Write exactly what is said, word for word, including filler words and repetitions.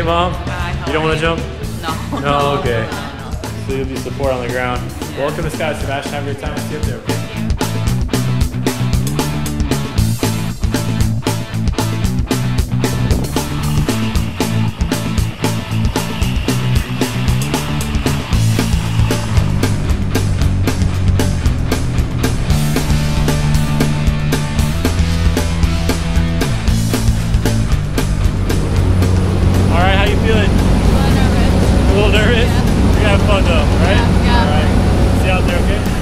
mom? Hi, how You don't are want to you? jump? No. No, okay. No, no, no. So you'll be support on the ground. Welcome to Scott Sebastian. Have a great time. See you up there, okay? All right, how you feeling? A little nervous. A little nervous? Yeah. You're gonna have fun though, right? Yeah, yeah. All right. See you out there, okay?